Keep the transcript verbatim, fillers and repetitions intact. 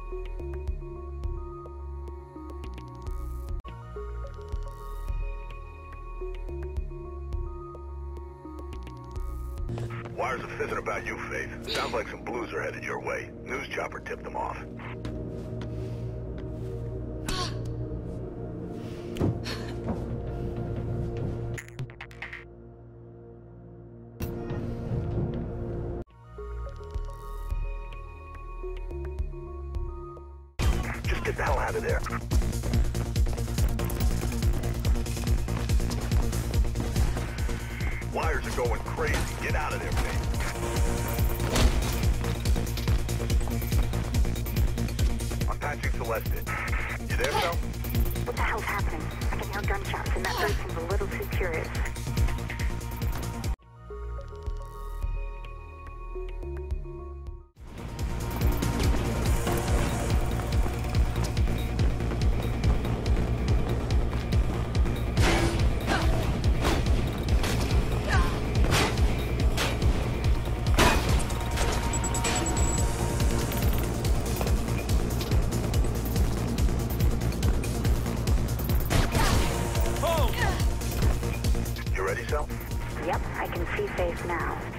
Wires are fizzing about you, Faith. Sounds like some blues are headed your way. News chopper tipped them off. Just get the hell out of there. Wires are going crazy. Get out of there, Faith. I'm patching Celeste in. You there, Cel? What the hell's happening? I can hear gunshots and that bird seems a little too curious. Yep, I can see Faith now.